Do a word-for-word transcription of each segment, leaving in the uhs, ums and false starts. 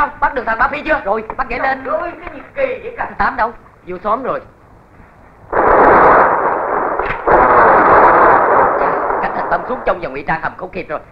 Sao? Bắt được thằng Ba Phi chưa? Rồi, bắt ghế lên. Ôi, cái gì kỳ vậy cả. Tám đâu? Vô xóm rồi. Cách thằng Tâm xuống trong và ngụy trang hầm không kịp rồi.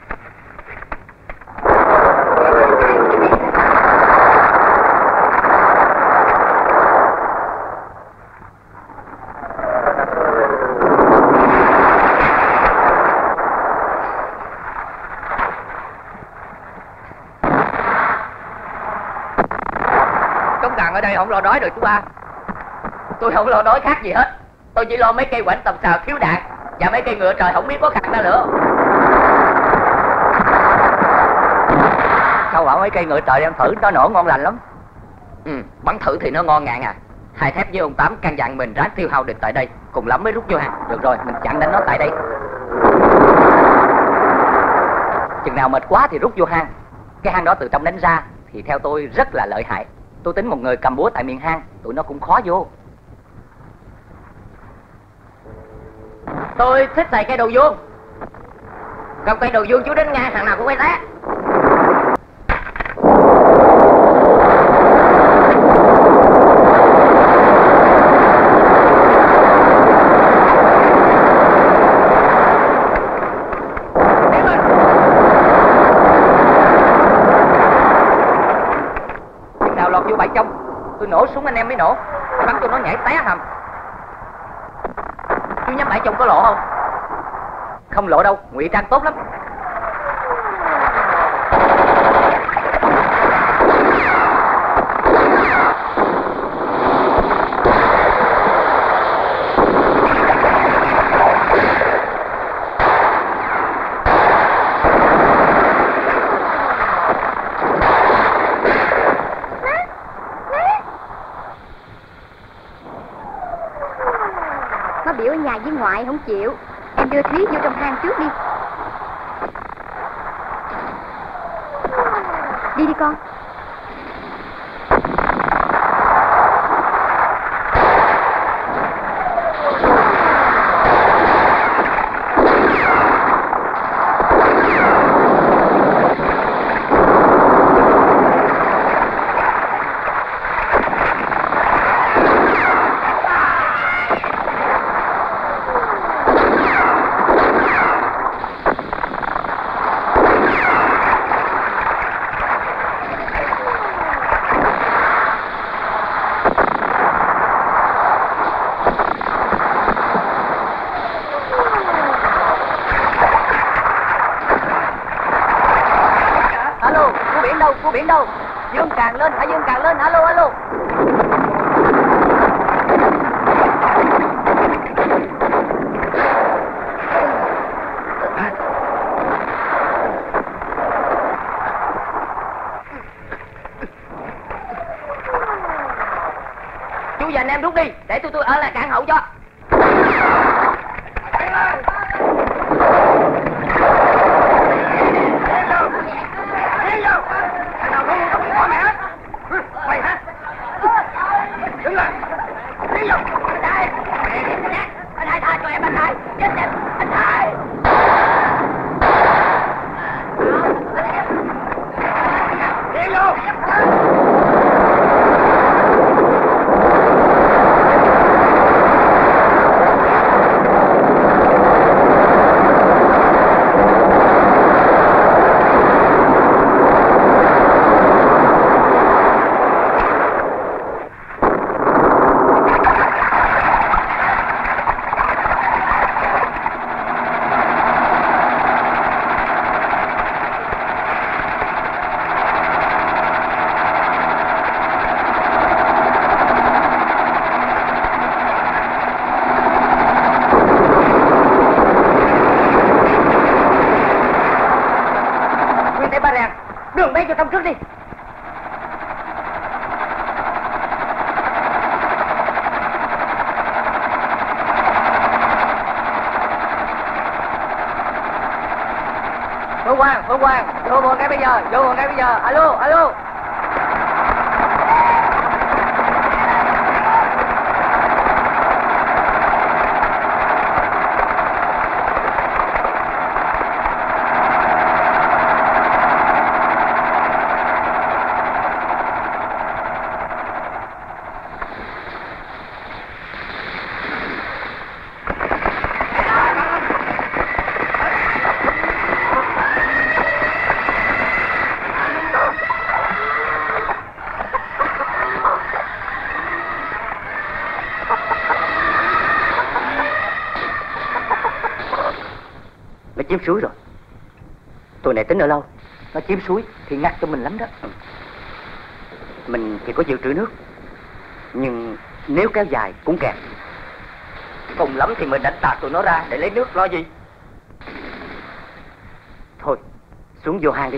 Ở đây không lo đói được chú ba. Tôi không lo đói khác gì hết. Tôi chỉ lo mấy cây quảnh tầm xào thiếu đạn và mấy cây ngựa trời không biết có khạc ra nữa. Sao bảo mấy cây ngựa trời em thử nó nổ ngon lành lắm. Ừ, bắn thử thì nó ngon ngạn à. Hai Thép với ông Tám căn dặn mình ráng tiêu hao địch tại đây, cùng lắm mới rút vô hang. Được rồi, mình chặn đánh nó tại đây. Chừng nào mệt quá thì rút vô hang. Cái hang đó từ trong đánh ra thì theo tôi rất là lợi hại. Tôi tính một người cầm búa tại miệng hang, tụi nó cũng khó vô. Tôi thích xài cây đầu vuông. Cầm cây đầu vuông chú đến ngang thằng nào cũng phải té. Vô bãi trong, tôi nổ súng anh em mới nổ. Bắn tôi nó nhảy té hầm. Chú nhắm bãi trong có lộ không? Không lộ đâu, ngụy trang tốt lắm. Biểu ở nhà với ngoại không chịu. Em đưa Thúy vô trong hang trước đi. Đi đi con. Biển đâu? Dương càng lên, hãy dương càng lên. Alo, alo. Chú và anh em rút đi, để tôi tôi ở lại cản hậu cho. Cho Tâm trước đi. Phương Quang, Phương Quang, vô một cái bây giờ, vô một cái bây giờ. Alo, alo. Nó chiếm suối rồi. Tụi này tính ở lâu. Nó chiếm suối thì ngắt cho mình lắm đó. Mình thì có dự trữ nước, nhưng nếu kéo dài cũng kẹt. Cùng lắm thì mình đánh tạt tụi nó ra để lấy nước, lo gì. Thôi xuống vô hang đi.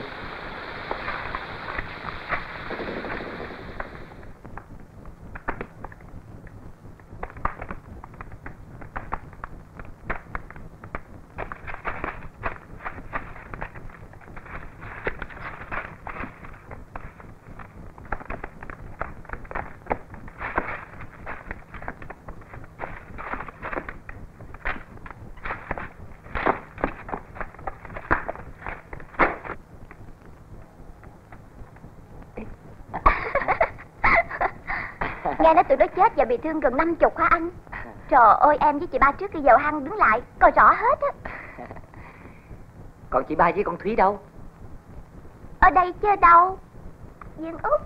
Nghe nói tụi nó chết và bị thương gần năm chục hả anh? Trời ơi, em với chị Ba trước khi vào hang đứng lại coi rõ hết á. Còn chị Ba với con Thúy đâu? Ở đây chứ đâu. Dương Út.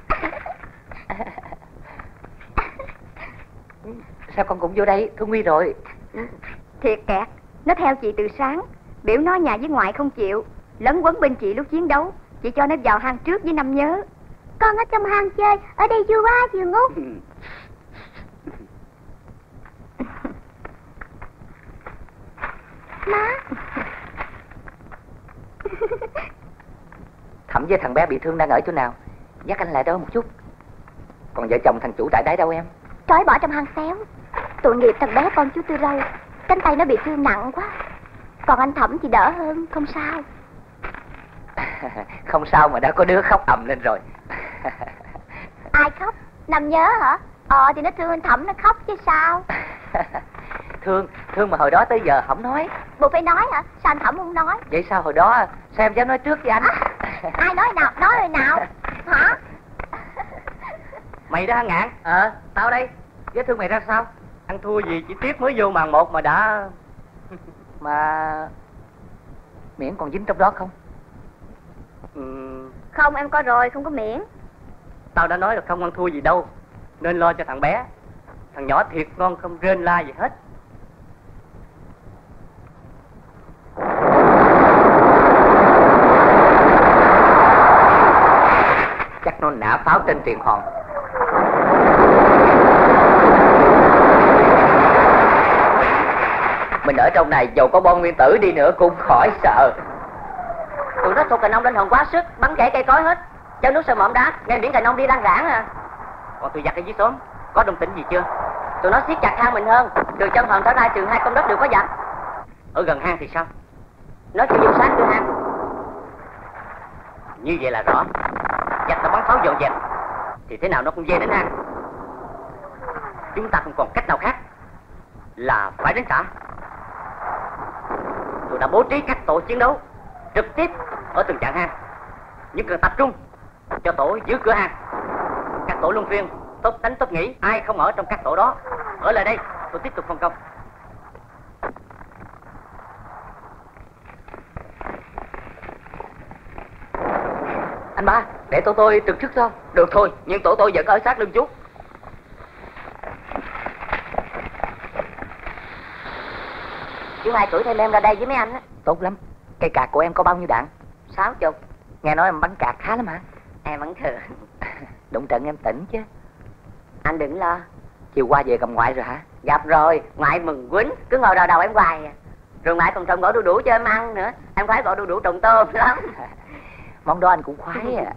Sao con cũng vô đây? Thương Nguy rồi. Thiệt kẹt. Nó theo chị từ sáng. Biểu nó nhà với ngoại không chịu, lấn quấn bên chị lúc chiến đấu. Chị cho nó vào hang trước với Năm Nhớ. Con ở trong hang chơi, ở đây vui quá Dương Út. Má. Thẩm với thằng bé bị thương đang ở chỗ nào? Dắt anh lại đó một chút. Còn vợ chồng thằng chủ trại đáy đâu em? Trói bỏ trong hang xéo. Tội nghiệp thằng bé con chú Tư Râu, cánh tay nó bị thương nặng quá. Còn anh Thẩm thì đỡ hơn, không sao. Không sao mà đã có đứa khóc ầm lên rồi. Ai khóc? Năm Nhớ hả? Ờ thì nó thương anh Thẩm nó khóc chứ sao. Thương, thương mà hồi đó tới giờ không nói. Bộ phải nói hả? Sao anh Thẩm không nói? Vậy sao hồi đó sao em dám nói trước với anh? À, ai nói nào? Nói rồi nào? Hả? Mày đó hả Ngạn? Ờ, tao đây. Vết thương mày ra sao? Ăn thua gì, chỉ tiếc mới vô màn một mà đã... Mà... miễn còn dính trong đó không? Ừ... Không, em coi rồi, không có miễn. Tao đã nói là không ăn thua gì đâu, nên lo cho thằng bé. Thằng nhỏ thiệt ngon, không rên la gì hết. Chắc nó nã pháo trên tiền hòn. Mình ở trong này dầu có bom nguyên tử đi nữa cũng khỏi sợ. Tụi nó thuộc cành ông lên hồn quá sức, bắn gãy cây cối hết. Cháu nước sơ mỏm đá, nghe biển cành ông đi lan rãng à. Còn tụi giặc ở dưới xóm, có đồng tĩnh gì chưa? Tụi nó siết chặt hang mình hơn. Từ chân hòn trở ra trường hai công đất đều có giặc. Ở gần hang thì sao? Nó chưa vô sáng từ hang. Như vậy là rõ. Giặc ta bắn pháo dọn dẹp thì thế nào nó cũng về đến hang. Chúng ta không còn cách nào khác là phải đánh trả. Tôi đã bố trí các tổ chiến đấu trực tiếp ở từng chặng hang, nhưng cần tập trung cho tổ giữ cửa hang. Các tổ luân phiên, tốt đánh tốt nghỉ. Ai không ở trong các tổ đó ở lại đây, tôi tiếp tục phân công. Anh Ba, để tổ tôi trực trước sao? Được thôi, nhưng tổ tôi vẫn ở sát lưng chú. Chú Hai cử thêm em ra đây với mấy anh á. Tốt lắm. Cây cạc của em có bao nhiêu đạn? Sáu chục. Nghe nói em bắn cạc khá lắm hả? Em vẫn thừa. Đụng trận em tỉnh chứ. Anh đừng lo. Chiều qua về gặp ngoại rồi hả? Gặp rồi, ngoại mừng quýnh, cứ ngồi đòi đầu em hoài à. Rồi ngoại còn trồng gỗ đu đủ cho em ăn nữa. Em khoái gỗ đu đủ trồng tôm lắm. Món đó anh cũng khoái à.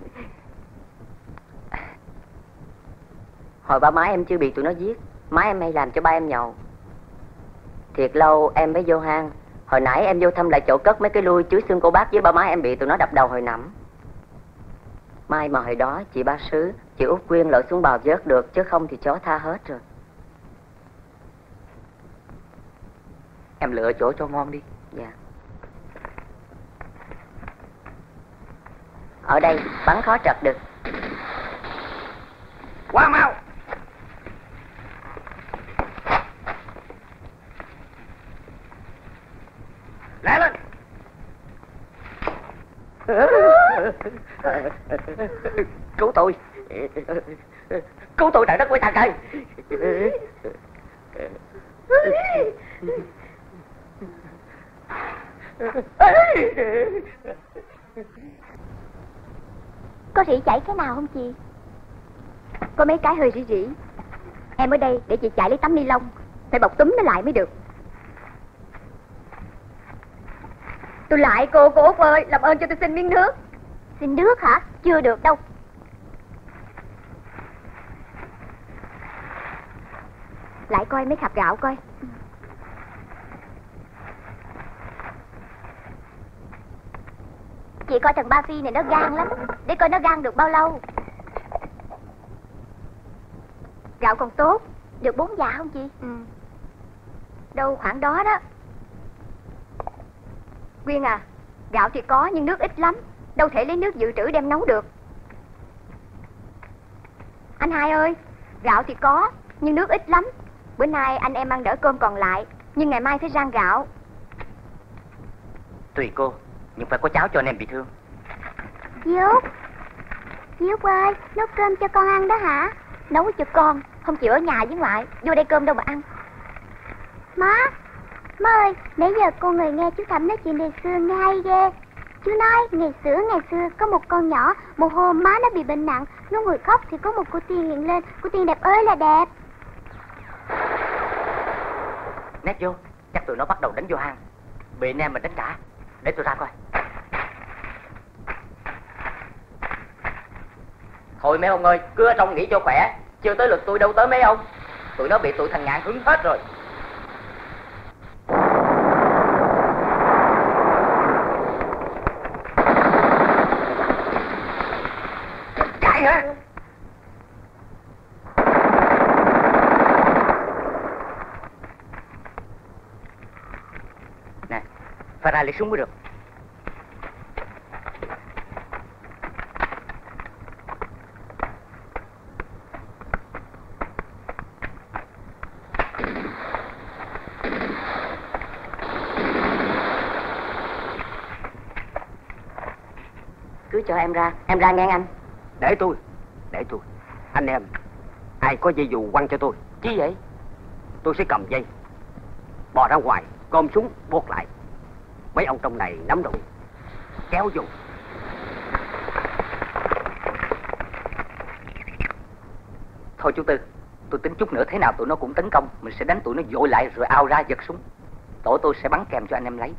Hồi ba má em chưa bị tụi nó giết, má em hay làm cho ba em nhậu. Thiệt lâu em mới vô hang. Hồi nãy em vô thăm lại chỗ cất mấy cái lui chứa xương cô bác với ba má em bị tụi nó đập đầu hồi nằm. May mà hồi đó chị Ba Sứ, chị Út Quyên lội xuống bào vớt được, chứ không thì chó tha hết rồi. Em lựa chỗ cho ngon đi. Dạ. Ở đây bắn khó trật được. Qua mau. Lẹ lên. Cứu tôi. Cứu tôi trời đất quỷ thần ơi. Có rỉ chảy cái nào không chị? Có mấy cái hơi rỉ rỉ. Em ở đây để chị chạy lấy tấm ni lông, phải bọc túm nó lại mới được. Tôi lại cô, cô Út ơi, làm ơn cho tôi xin miếng nước. Xin nước hả? Chưa được đâu. Lại coi mấy hạt gạo coi. Chị coi thằng Ba Phi này nó gan lắm, để coi nó gan được bao lâu. Gạo còn tốt, được bốn dạ không chị? Ừ. Đâu khoảng đó đó. Quyên à, gạo thì có nhưng nước ít lắm, đâu thể lấy nước dự trữ đem nấu được. Anh Hai ơi, gạo thì có nhưng nước ít lắm. Bữa nay anh em ăn đỡ cơm còn lại, nhưng ngày mai phải rang gạo. Tùy cô, nhưng phải có cháo cho anh em bị thương. Dút, Dút ơi, nấu cơm cho con ăn đó hả? Nấu cho con, không chịu ở nhà với ngoại, vô đây cơm đâu mà ăn. Má, má ơi, nãy giờ cô người nghe chú Thẩm nói chuyện ngày xưa nghe hay ghê. Chú nói ngày xưa ngày xưa có một con nhỏ, một hôm má nó bị bệnh nặng, nó ngồi khóc thì có một cô tiên hiện lên, cô tiên đẹp ơi là đẹp. Nét vô, chắc tụi nó bắt đầu đánh vô hang. Bị anh em mình đánh trả. Để tôi ra coi. Thôi mấy ông ơi, cứ ở trong nghỉ cho khỏe. Chưa tới lượt tôi đâu tới mấy ông. Tụi nó bị tụi thằng Ngạn hứng hết rồi. Chạy hả? Nè, phải ra lấy súng mới được. Cứ cho em ra, em ra nghe anh. Để tôi, để tôi. Anh em, ai có dây dù quăng cho tôi. Chi vậy? Tôi sẽ cầm dây, bò ra ngoài, gom súng, buộc lại. Mấy ông trong này nắm đụng, kéo dù. Thôi chú Tư, tôi tính chút nữa thế nào tụi nó cũng tấn công. Mình sẽ đánh tụi nó vội lại rồi ao ra giật súng. Tổ tôi sẽ bắn kèm cho anh em lấy.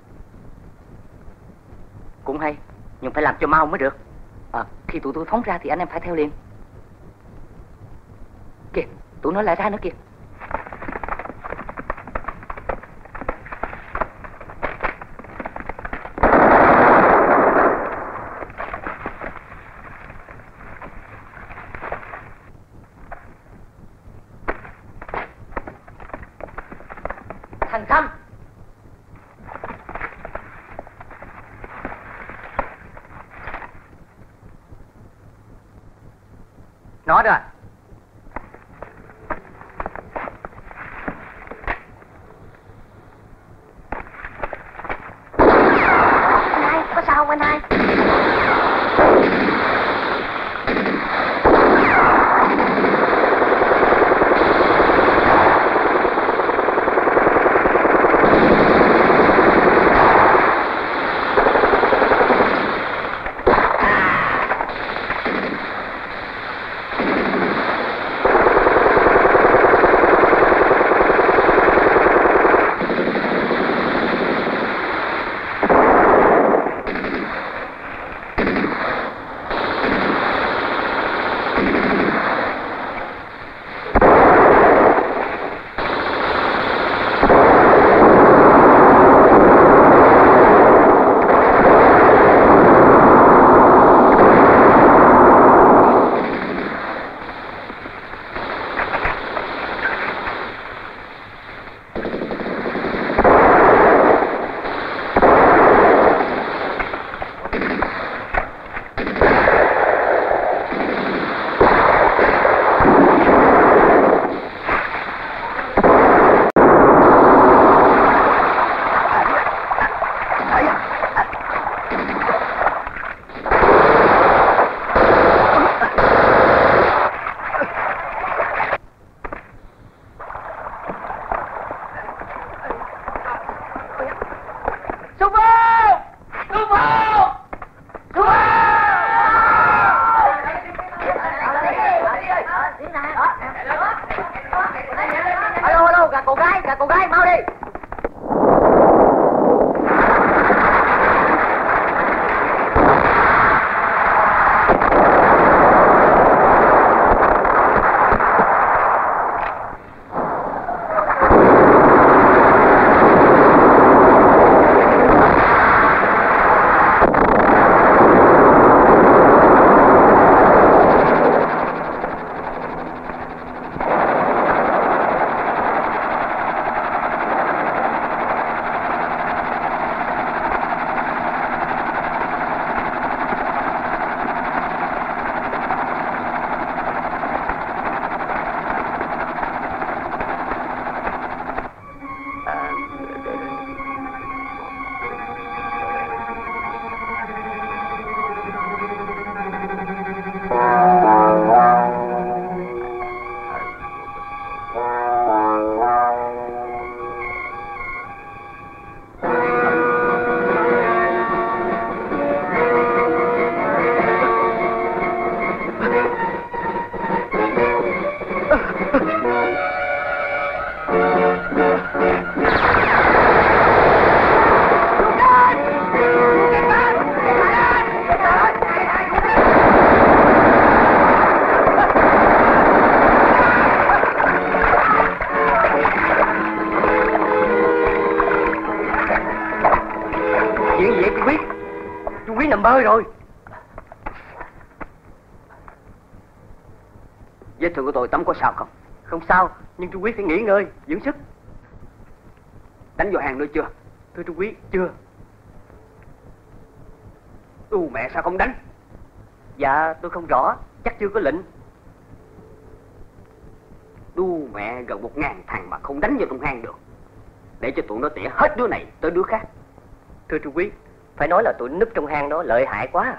Cũng hay, nhưng phải làm cho mau mới được. À, khi tụi tôi phóng ra thì anh em phải theo liền. Kìa, tụi nó lại ra nữa kìa. Thằng Khâm, Nó đó à. Anh Hai, có sao không anh Hai? cô gái, kìa cô gái, mau đi. Bơi rồi. Vết thương của tôi tắm có sao không? Không sao, nhưng Trung Quý phải nghỉ ngơi, dưỡng sức. Đánh vô hàng nữa chưa? Thưa Trung Quý, chưa. U mẹ sao không đánh? Dạ tôi không rõ, chắc chưa có lệnh. Đu mẹ, gần một ngàn thằng mà không đánh vô trong hang được. Để cho tụi nó tỉa hết đứa này tới đứa khác. Thưa Trung Quý, phải nói là tụi núp trong hang đó lợi hại quá.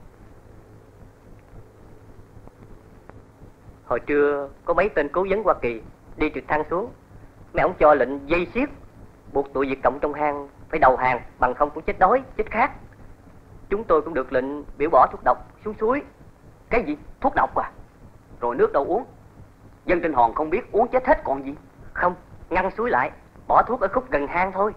Hồi trưa có mấy tên cố vấn Hoa Kỳ đi trực thăng xuống. Mấy ông cho lệnh dây xiết, buộc tụi Việt Cộng trong hang phải đầu hàng, bằng không cũng chết đói, chết khát. Chúng tôi cũng được lệnh biểu bỏ thuốc độc xuống suối. Cái gì? Thuốc độc à? Rồi nước đâu uống? Dân trên hòn không biết, uống chết hết còn gì. Không, ngăn suối lại, bỏ thuốc ở khúc gần hang thôi.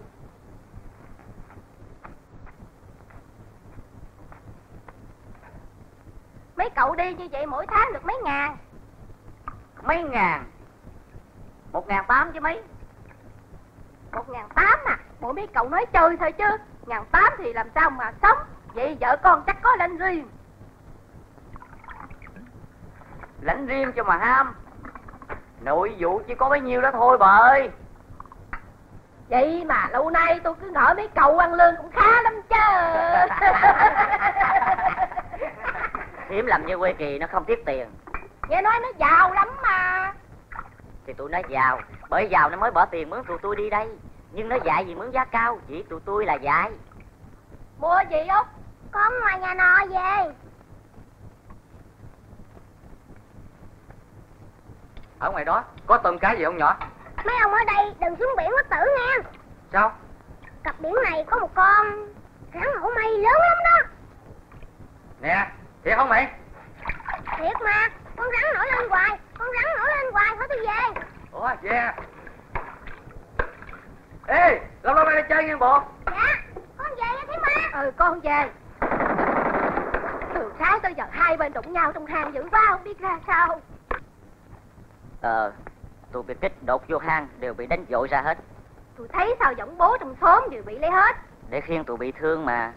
Mấy cậu đi như vậy mỗi tháng được mấy ngàn. Mấy ngàn? Một ngàn tám chứ mấy. Một ngàn tám à? Bộ mấy cậu nói chơi thôi chứ. Ngàn tám thì làm sao mà sống. Vậy vợ con chắc có lãnh riêng. Lãnh riêng cho mà ham. Nội vụ chỉ có bấy nhiêu đó thôi bà ơi. Vậy mà lâu nay tôi cứ ngỡ mấy cậu ăn lương cũng khá lắm chứ. Hiếm làm như Quê Kỳ nó không tiếc tiền. Nghe nói nó giàu lắm mà. Thì tụi nó giàu, bởi giàu nó mới bỏ tiền mướn tụi tôi đi đây. Nhưng nó dạy gì mướn giá cao, chỉ tụi tôi là dạy. Mua gì Út? Con ngoài nhà nọ về. Ở ngoài đó có tôm cá gì không nhỏ? Mấy ông ở đây đừng xuống biển mất tử nha. Sao? Cặp biển này có một con rắn hổ mây lớn lắm đó. Nè, thiệt không mày? Thiệt mà, con rắn nổi lên hoài. Con rắn nổi lên hoài, thôi tôi về. Ủa, về. Ê, lâu lâu mày đi chơi nghe bộ. Dạ, con về nha thím ba. Ừ, con về. Từ sáng tới giờ hai bên đụng nhau trong hang dữ quá, không biết ra sao. Ờ, tụi biệt kích đột vô hang đều bị đánh dội ra hết. Tôi thấy sao giọng bố trong xóm đều bị lấy hết. Để khiêng tụi bị thương mà.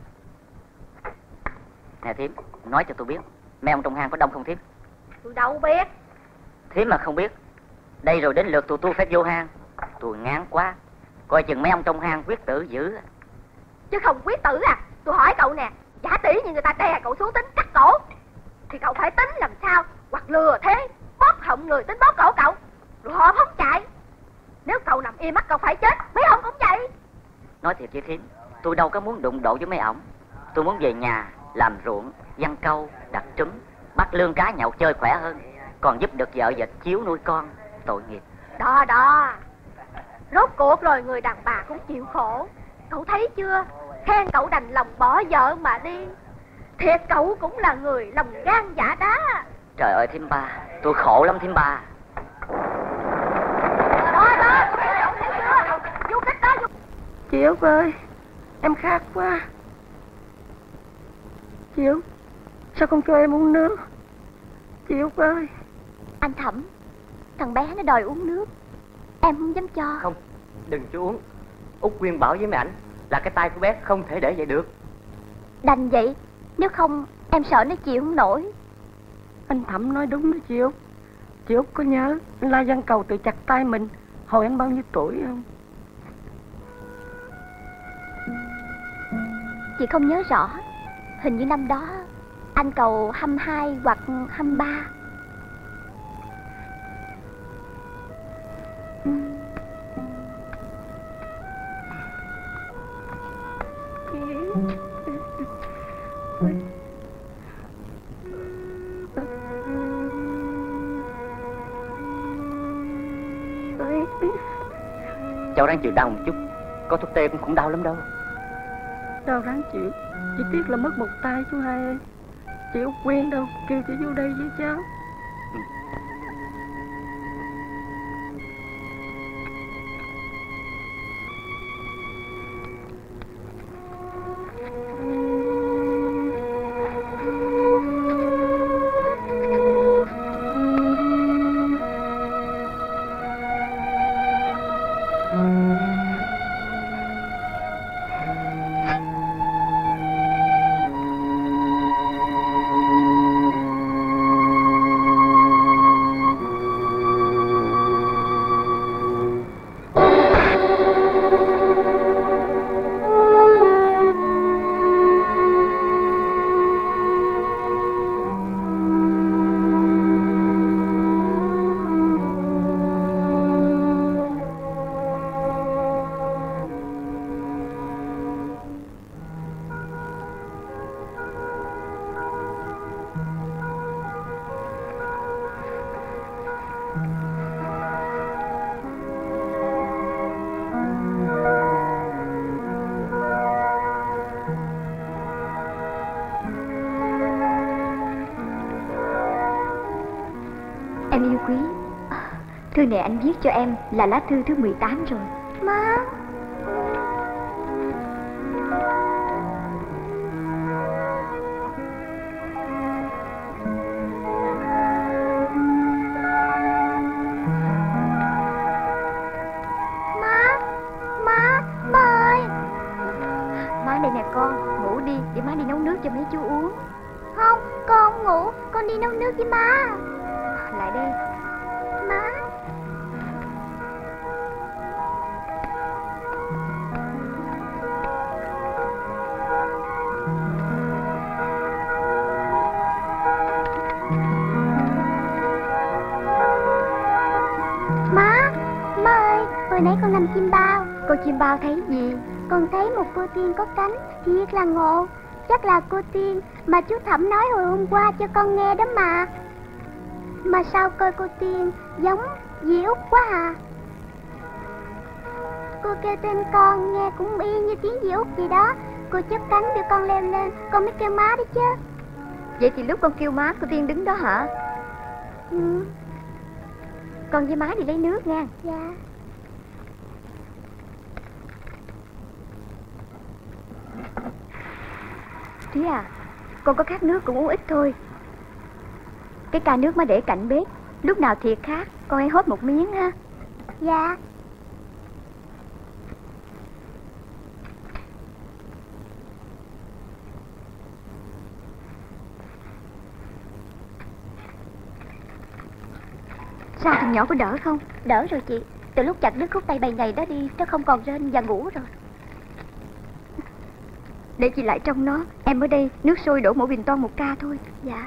Nè thím, nói cho tôi biết, mấy ông trong hang có đông không thím? Tôi đâu biết. Thím mà không biết, đây rồi đến lượt tụi tôi phải vô hang. Tôi ngán quá, coi chừng mấy ông trong hang quyết tử dữ. Chứ không quyết tử à? Tôi hỏi cậu nè, giả tỷ như người ta đè cậu xuống tính cắt cổ thì cậu phải tính làm sao? Hoặc lừa thế, bóp họng người tính bóp cổ cậu, rồi họ phóng chạy. Nếu cậu nằm im mắt cậu phải chết, mấy ông cũng vậy. Nói thiệt với thím, tôi đâu có muốn đụng độ với mấy ổng. Tôi muốn về nhà làm ruộng, giăng câu, đặt trứng, bắt lương cá nhậu chơi khỏe hơn. Còn giúp được vợ và chiếu nuôi con. Tội nghiệp. Đó đó, rốt cuộc rồi người đàn bà cũng chịu khổ. Cậu thấy chưa, khen cậu đành lòng bỏ vợ mà đi. Thiệt cậu cũng là người lòng gan dạ đá. Trời ơi thím ba, tôi khổ lắm thím ba. Đó đó, Chị Út ơi, em khát quá. Chị Út, sao không cho em uống nước? Chị Út ơi. Anh Thẩm, thằng bé nó đòi uống nước, em không dám cho. Không, đừng cho uống. Út khuyên bảo với mấy ảnh là cái tay của bé không thể để vậy được. Đành vậy, nếu không em sợ nó chịu không nổi. Anh Thẩm nói đúng đó chị Út. Chị Út có nhớ La Văn Cầu tự chặt tay mình hồi anh bao nhiêu tuổi không? Chị không nhớ rõ. Hình như năm đó anh Cầu hai mươi hai hoặc hai mươi ba. Cháu ráng chịu đau một chút. Có thuốc tê cũng không đau lắm đâu. Đau ráng chịu. Chỉ tiếc là mất một tay chú hai ơi. Chị Út quen đâu, kêu chị vô đây với cháu. Ừ. Em yêu quý, thư này anh viết cho em là lá thư thứ mười tám rồi. Má. Má, má, má ơi. Má đây nè con, ngủ đi để má đi nấu nước cho mấy chú uống. Không, con không ngủ, con đi nấu nước với má. Lại đây. Má. Má, má ơi, hồi nãy con nằm chim bao. Cô chim bao thấy gì? Con thấy một cô tiên có cánh, thiệt là ngộ. Chắc là cô tiên mà chú Thẩm nói hồi hôm qua cho con nghe đó mà. Mà sao coi cô tiên giống dì Út quá à. Cô kêu tên con nghe cũng y như tiếng dì Út vậy đó. Cô chớp cánh đưa con leo lên, con mới kêu má đó chứ. Vậy thì lúc con kêu má, cô tiên đứng đó hả? Ừ. Con với má đi lấy nước nha. Dạ. Thúy à, con có khát nước cũng uống ít thôi. Cái ca nước má để cạnh bếp, lúc nào thiệt khát con hãy hốt một miếng ha. Dạ. Sao thằng nhỏ có đỡ không? Đỡ rồi chị. Từ lúc chặt đứt khúc tay bầy này đó đi, nó không còn rên và ngủ rồi. Để chị lại trong nó. Em ở đây nước sôi đổ mỗi bình toan một ca thôi. Dạ.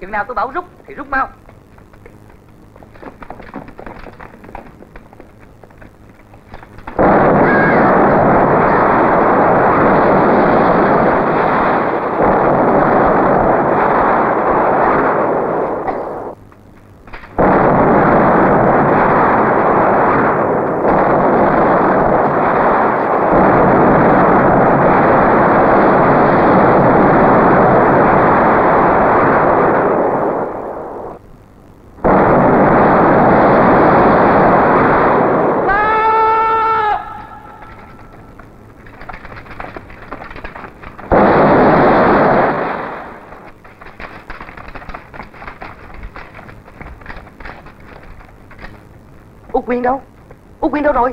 Chừng nào tôi bảo rút thì rút mau. Út Quyên đâu? Út Quyên đâu rồi?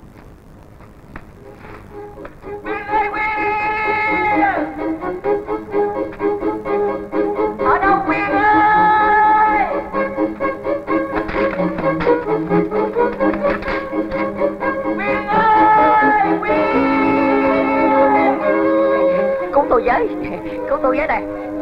Ở đâu Quyên ơi? Quyên ơi, Quyên! Cứu tôi với, cứu tôi với đây.